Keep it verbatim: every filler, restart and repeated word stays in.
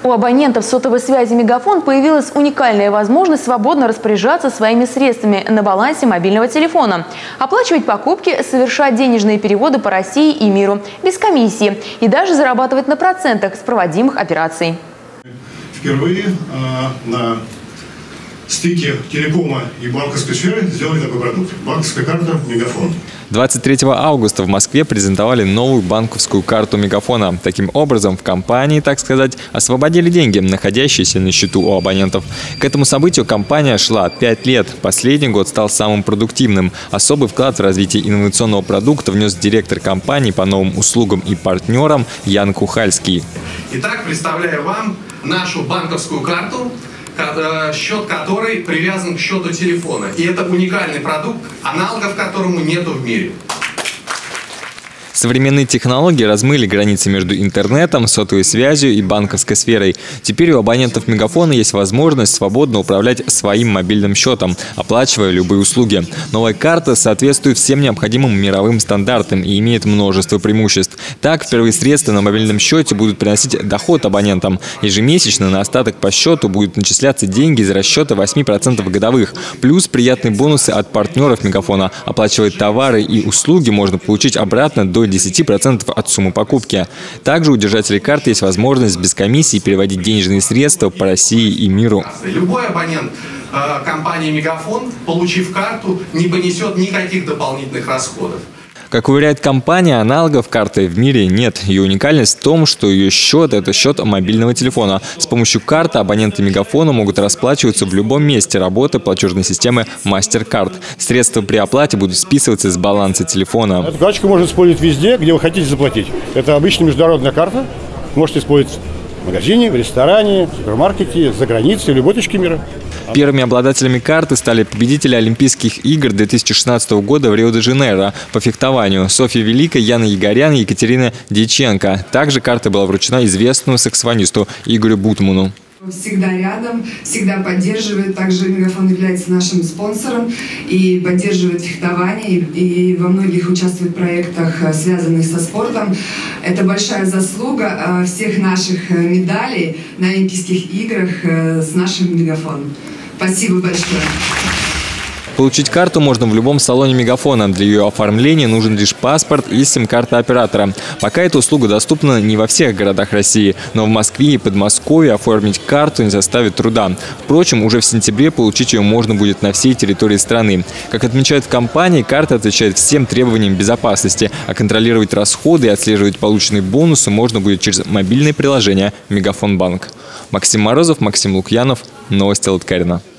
У абонентов сотовой связи «Мегафон» появилась уникальная возможность свободно распоряжаться своими средствами на балансе мобильного телефона, оплачивать покупки, совершать денежные переводы по России и миру без комиссии и даже зарабатывать на процентах с проводимых операций. Впервые э, на стыке телекома и банковской сферы сделали такой продукт – банковская карта «Мегафон». двадцать третьего августа в Москве презентовали новую банковскую карту «Мегафона». Таким образом, в компании, так сказать, освободили деньги, находящиеся на счету у абонентов. К этому событию компания шла пять лет. Последний год стал самым продуктивным. Особый вклад в развитие инновационного продукта внес директор компании по новым услугам и партнерам Ян Кухальский. Итак, представляю вам нашу банковскую карту, счет которой привязан к счету телефона. И это уникальный продукт, аналогов которому нету в мире. Современные технологии размыли границы между интернетом, сотовой связью и банковской сферой. Теперь у абонентов «Мегафона» есть возможность свободно управлять своим мобильным счетом, оплачивая любые услуги. Новая карта соответствует всем необходимым мировым стандартам и имеет множество преимуществ. Так, впервые средства на мобильном счете будут приносить доход абонентам. Ежемесячно на остаток по счету будут начисляться деньги из расчета восемь процентов годовых. Плюс приятные бонусы от партнеров «Мегафона». Оплачивая товары и услуги можно получить обратно до десяти процентов от суммы покупки. Также у держателей карты есть возможность без комиссии переводить денежные средства по России и миру. Любой абонент э, компании «Мегафон», получив карту, не понесет никаких дополнительных расходов. Как уверяет компания, аналогов карты в мире нет. Ее уникальность в том, что ее счет – это счет мобильного телефона. С помощью карты абоненты «Мегафона» могут расплачиваться в любом месте работы платежной системы MasterCard. Средства при оплате будут списываться с баланса телефона. Эту карточку можно использовать везде, где вы хотите заплатить. Это обычная международная карта. Можете использовать в магазине, в ресторане, в супермаркете, за границей, в любой точке мира. Первыми обладателями карты стали победители Олимпийских игр две тысячи шестнадцатого года в Рио-де-Жанейро по фехтованию. Софья Великая, Яна Егорян и Екатерина Дьяченко. Также карта была вручена известному саксофонисту Игорю Бутману. Всегда рядом, всегда поддерживает. Также «Мегафон» является нашим спонсором и поддерживает фехтование. И во многих участвует в проектах, связанных со спортом. Это большая заслуга всех наших медалей на Олимпийских играх с нашим «Мегафоном». Спасибо большое. Получить карту можно в любом салоне «Мегафона». Для ее оформления нужен лишь паспорт и сим-карта оператора. Пока эта услуга доступна не во всех городах России, но в Москве и Подмосковье оформить карту не составит труда. Впрочем, уже в сентябре получить ее можно будет на всей территории страны. Как отмечают в компании, карта отвечает всем требованиям безопасности, а контролировать расходы и отслеживать полученные бонусы можно будет через мобильное приложение «Мегафон Банк». Максим Морозов, Максим Лукьянов. Новости Лыткарино.